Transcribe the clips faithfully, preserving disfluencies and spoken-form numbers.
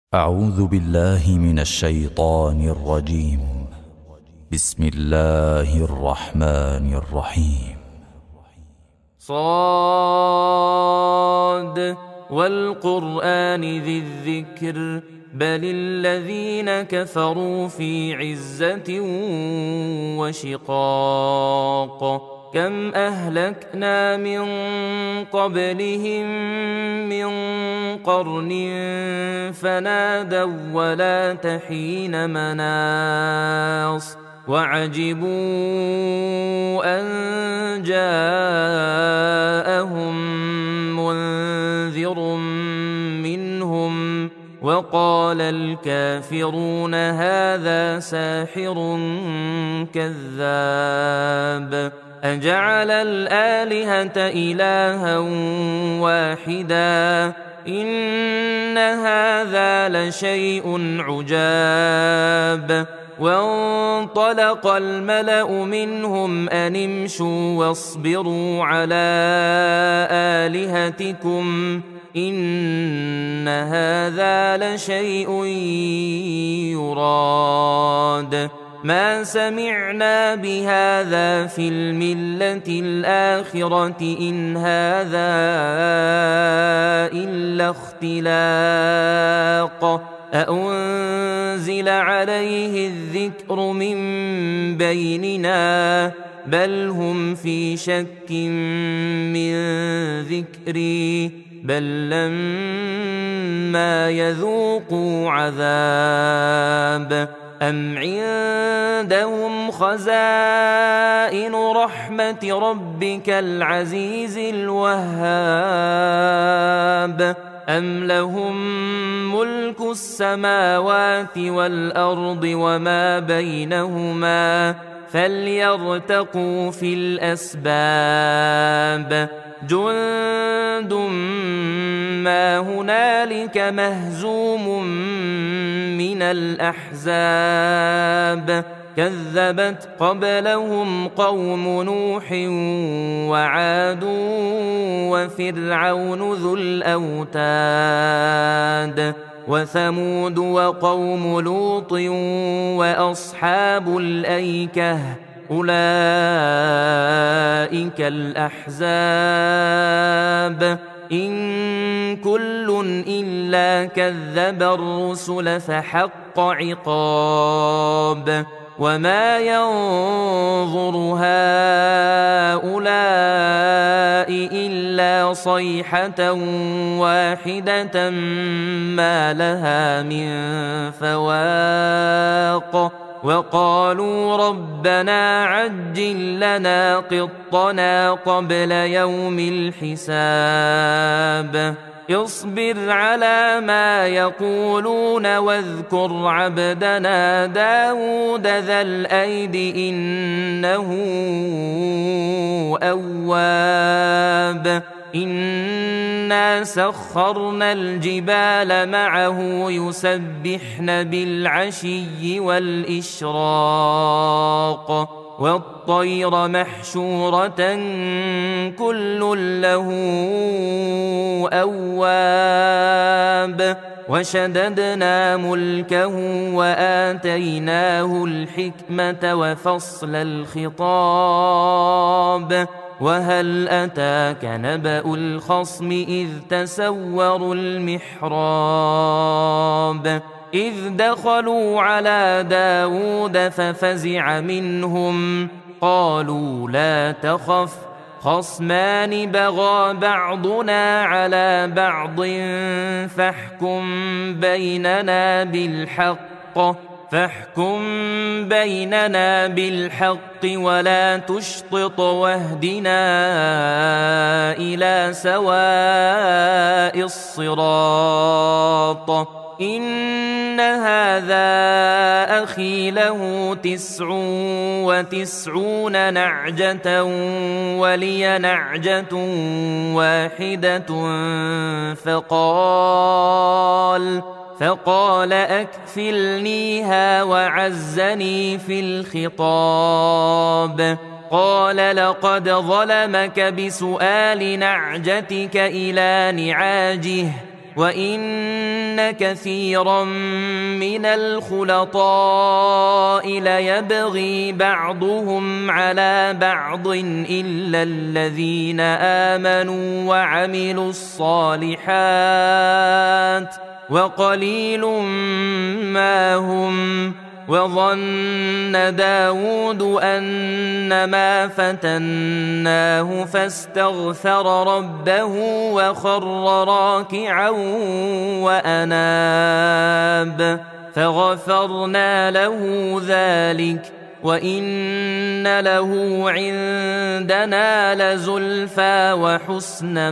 أعوذ بالله من الشيطان الرجيم. بسم الله الرحمن الرحيم. صاد والقرآن ذي الذكر بل الذين كفروا في عزة وشقاق كم أهلكنا من قبلهم من قرن فنادوا ولا تحين مناص وعجبوا أن جاءهم منذر منهم وقال الكافرون هذا ساحر كذاب أجعل الآلهة إلها واحدا إن هذا لشيء عجاب وانطلق الملأ منهم أن امشوا واصبروا على آلهتكم إن هذا لشيء يراد ما سمعنا بهذا في الملة الآخرة إن هذا إلا اختلاق أأنزل عليه الذكر من بيننا بل هم في شك من ذكري بل لما يذوقوا عذاب أم عندهم خزائن رحمة ربك العزيز الوهاب أم لهم ملك السماوات والأرض وما بينهما فليرتقوا في الأسباب جند ما هنالك مهزوم من الأحزاب كذبت قبلهم قوم نوح وعاد وفرعون ذو الأوتاد وثمود وقوم لوط وأصحاب الأيكة أولئك الأحزاب إن كل إلا كذب الرسل فحق عقاب وما ينظر هؤلاء إلا صيحة واحدة ما لها من فواق وقالوا ربنا عجل لنا قطنا قبل يوم الحساب اصبر على ما يقولون واذكر عبدنا داود ذا الأيد إنه أواب إنا سخرنا الجبال معه يسبحن بالعشي والإشراق والطير محشورة كل له أواب وشددنا ملكه وآتيناه الحكمة وفصل الخطاب وهل أتاك نبأ الخصم إذ تسوروا المحراب إذ دخلوا على داود ففزع منهم قالوا لا تخف خصمان بغى بعضنا على بعض فاحكم بيننا بالحق فاحكم بيننا بالحق ولا تشطط واهدنا إلى سواء الصراط إن هذا أخي له تسع وتسعون نعجة ولي نعجة واحدة فقال فقال أكفلنيها وعزني في الخطاب قال لقد ظلمك بسؤال نعجتك إلى نعاجه وإن كثيرا من الخلطاء ليبغي بعضهم على بعض إلا الذين آمنوا وعملوا الصالحات وقليل ما هم. وظن داود أنما فتناه فاستغفر ربه وخر راكعا وأناب فغفرنا له ذلك وإن له عندنا لزلفى وحسن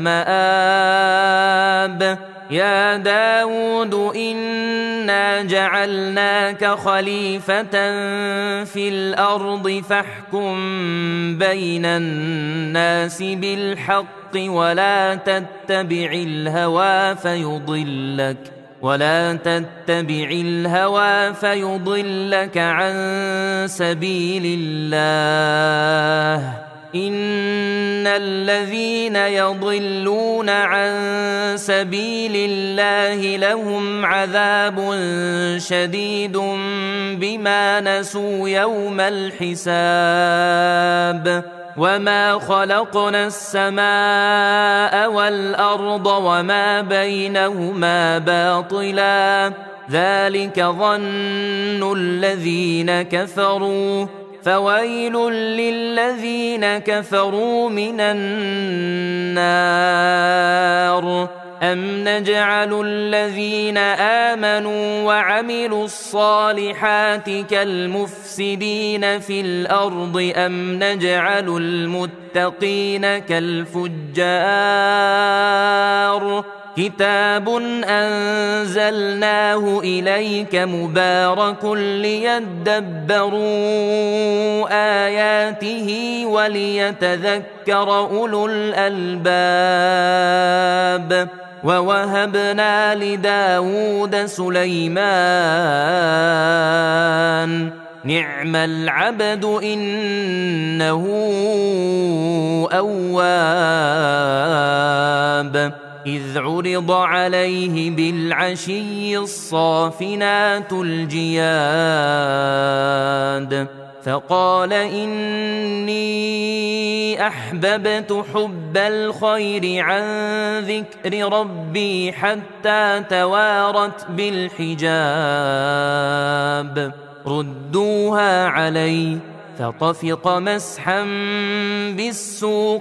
مآب. يا داود إنا جعلناك خليفة في الأرض فاحكم بين الناس بالحق ولا تتبع الهوى فيضلك ولا تتبع الهوى فيضلك عن سبيل الله. إن الذين يضلون عن سبيل الله لهم عذاب شديد بما نسوا يوم الحساب. وما خلقنا السماء والأرض وما بينهما باطلا ذلك ظن الذين كفروا فويل للذين كفروا من النار. أم نجعل الذين آمنوا وعملوا الصالحات كالمفسدين في الأرض أم نجعل المتقين كالفجار. كتاب أنزلناه إليك مبارك ليدبروا آياته وليتذكر أولو الألباب. ووهبنا لداود سليمان نعم العبد إنه أواب. إذ عرض عليه بالعشي الصافنات الجياد فقال إني أحببت حب الخير عن ذكر ربي حتى توارت بالحجاب. ردوها علي فطفق مسحا بالسوق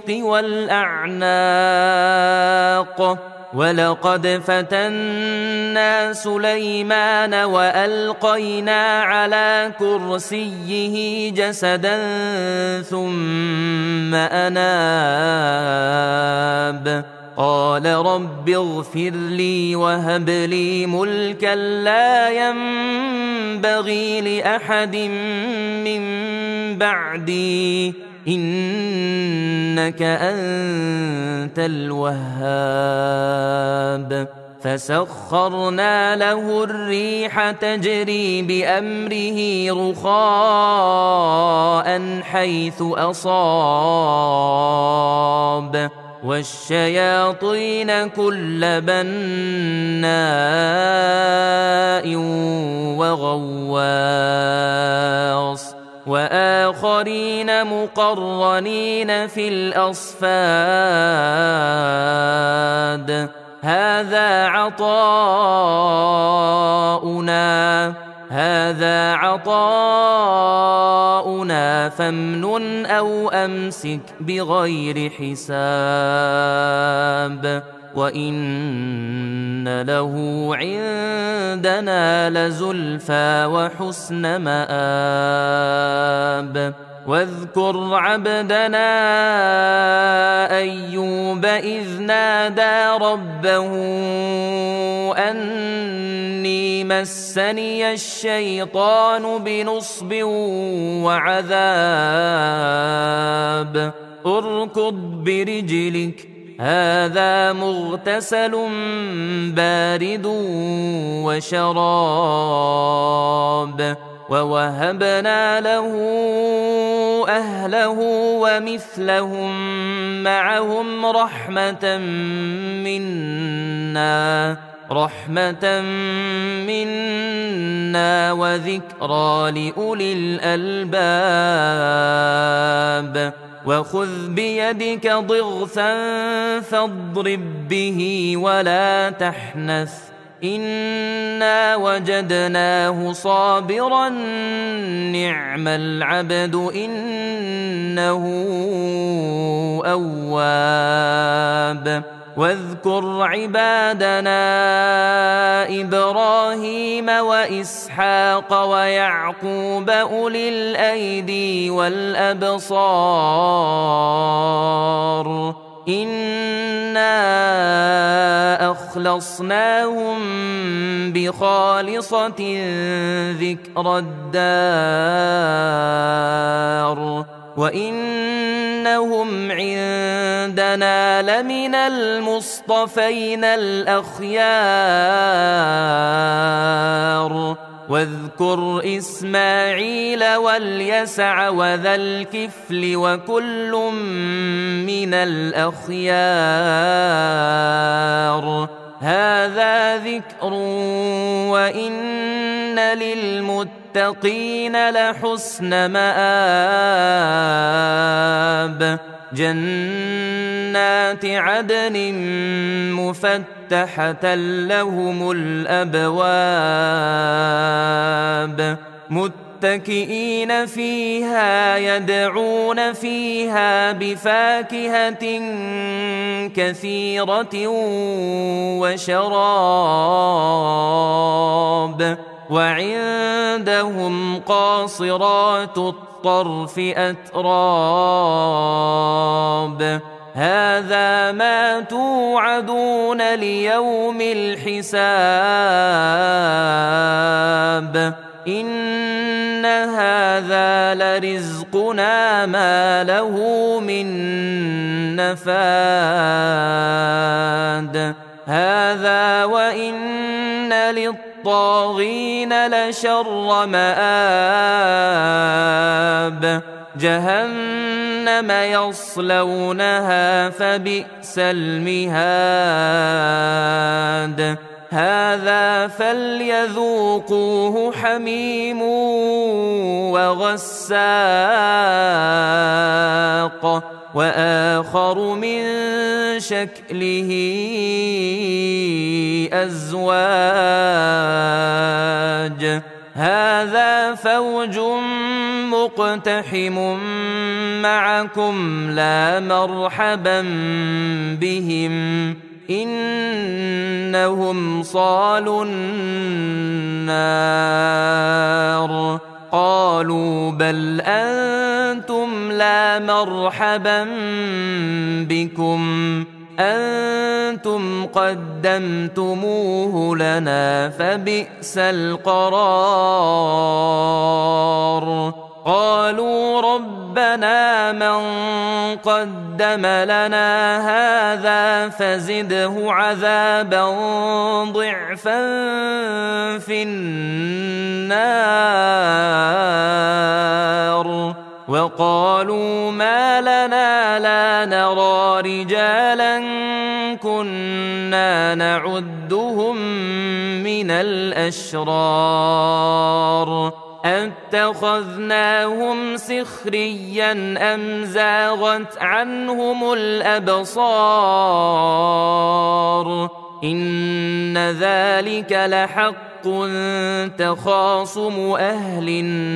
والأعناق. ولقد فتنا سليمان وألقينا على كرسيه جسدا ثم أناب. قال رب اغفر لي وهب لي ملكا لا ينبغي لأحد من بعدي إنك أنت الوهاب. فسخرنا له الريح تجري بأمره رخاء حيث أصاب والشياطين كل بناء وغواص وآخرين مقرنين في الأصفاد. هذا عطاؤنا هذا عطاؤنا فامنن أو أمسك بغير حساب. وإن له عندنا لزلفى وحسن مآب. واذكر عبدنا أيوب إذ نادى ربه أني مسني الشيطان بنصب وعذاب. اركض برجلك هذا مغتسل بارد وشراب. ووهبنا له أهله ومثلهم معهم رحمة منا رحمة منا وذكرى لأولي الألباب وخذ بيدك ضغثا فاضرب به ولا تحنث إنا وجدناه صابرا نعم العبد إنه أواب واذكر عبادنا إبراهيم وإسحاق ويعقوب أولي الأيدي والأبصار إنا أخلصناهم بخالصة ذكر الدار وإنهم عندنا لمن المصطفين الأخيار واذكر إسماعيل واليسع وذا الكفل وكل من الأخيار هذا ذكر وإن للمتقين لحسن مآب جنات عدن مفتحة لهم الأبواب متكئين فيها يدعون فيها بفاكهة كثيرة وشراب وعندهم قاصرات الطرف أتراب هذا ما توعدون ليوم الحساب إن هذا لرزقنا ما له من نفاد هذا وإن للطاغين لشر مآب جهنم يصلونها فبئس المهاد هذا فليذوقوه حميم وغساق وآخر من شكله أزواج هذا فوج مقتحم معكم لا مرحبا بهم إنهم صالوا النار قالوا بل أنتم لا مرحبا بكم أنتم قدمتموه لنا فبئس القرار قالوا ربنا من قدم لنا هذا فزده عذابا ضعفا في النار وقالوا ما لنا لا نرى رجالا كنا نعدهم من الأشرار أتخذناهم سخريا أم زاغت عنهم الأبصار إن ذلك لحق تخاصم أهل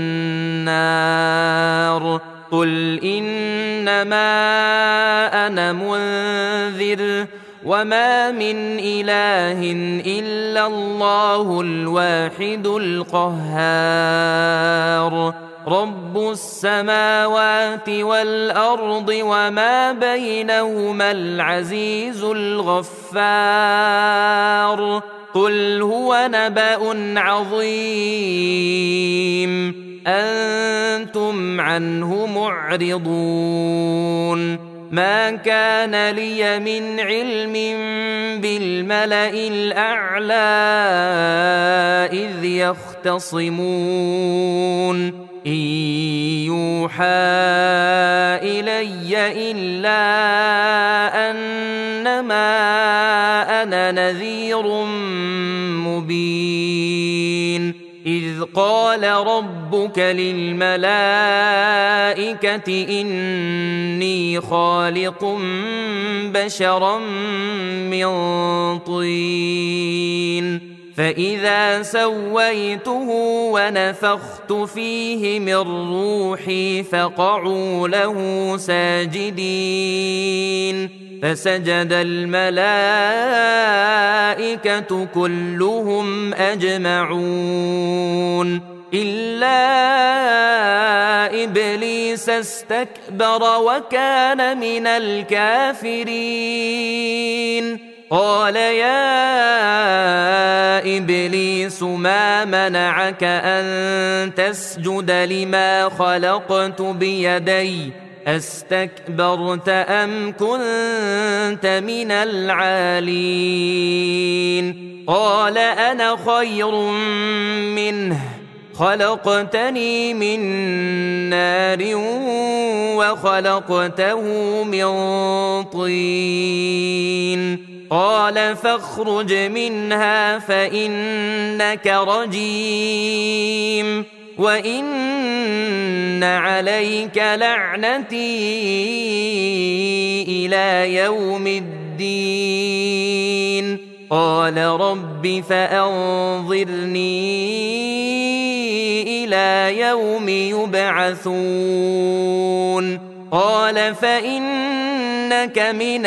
النار قل إنما أنا منذر وما من إله إلا الله الواحد القهار رب السماوات والأرض وما بينهما العزيز الغفار قل هو نبأ عظيم أنتم عنه معرضون ما كان لي من علم بالملأ الأعلى إذ يختصمون إن يوحى إلي إلا أنما أنا نذير مبين إذ قال ربك للملائكة إني خالق بشرا من طين فإذا سويته ونفخت فيه من روحي فقعوا له ساجدين فسجد الملائكة كلهم أجمعون إلا إبليس استكبر وكان من الكافرين قال يا إبليس ما منعك أن تسجد لما خلقت بيدي أستكبرت أم كنت من العالين قال أنا خير منه خلقتني من نار وخلقته من طين قال فاخرج منها فإنك رجيم وإن عليك لعنتي إلى يوم الدين قال رب فأنظرني إلى يوم يبعثون قال فإنك من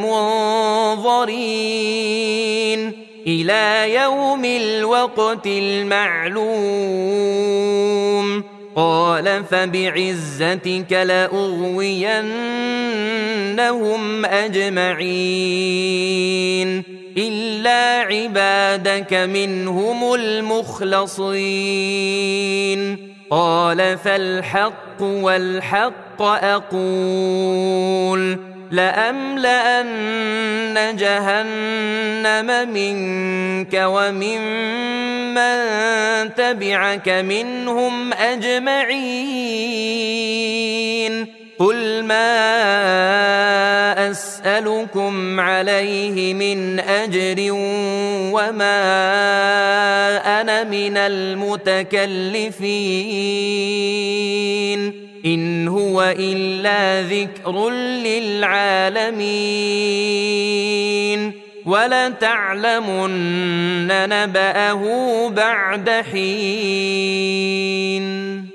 المنظرين إلى يوم الوقت المعلوم قال فبعزتك لأغوينهم أجمعين إلا عبادك منهم المخلصين قال فالحق والحق أقول لأملأن جهنم منك ومن من تبعك منهم أجمعين قل ما أسألكم عليه من أجر وما أنا من المتكلفين إن هو إلا ذكر للعالمين ولتعلمن نبأه بعد حين